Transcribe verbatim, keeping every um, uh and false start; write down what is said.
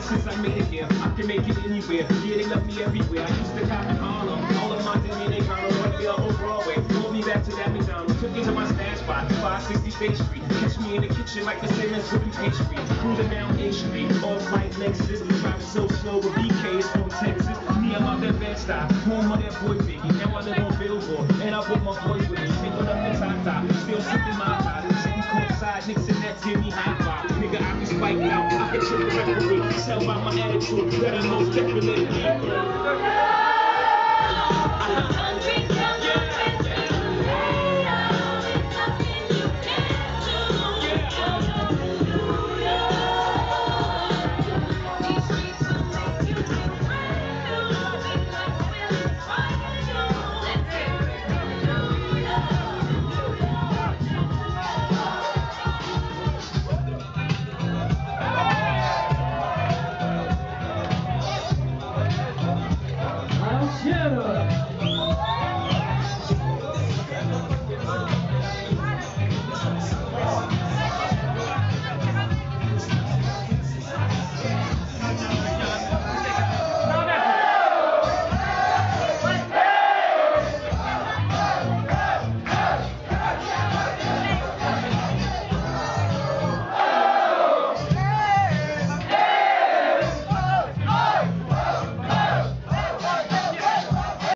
since I made it here. I can make it anywhere. Yeah, they love me everywhere. I used to cop in Harlem. All of my Dominicanos want to be on Broadway. Pulled me back to that McDonald's. Took me to my stash spot, five sixty Bay Street. Catch me in the kitchen like the Simmons whipping pastry. Cruising down A Street, off-white Lexus. Driving so slow with B Ks from Texas. Me, I'm out that Bed-Stuy, home of that boy Biggie. Now I live on Billboard, and I put my boys with me. Singing up the top top, still sipping my pot. Sitting courtside, Knicks and Nets give me high five. Nigga, I be spiked out, I can trip the referee. Tell by my attitude that I most definitely.